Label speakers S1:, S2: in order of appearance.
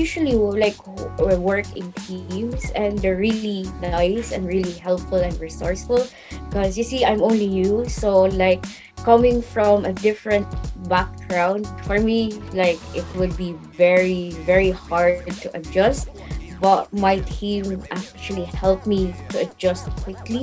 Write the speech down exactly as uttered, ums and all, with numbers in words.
S1: usually like w- work in teams, and they're really nice and really helpful and resourceful. Because you see, I'm only you, so like coming from a different background for me, like it would be very very hard to adjust. But my team actually helped me to adjust quickly.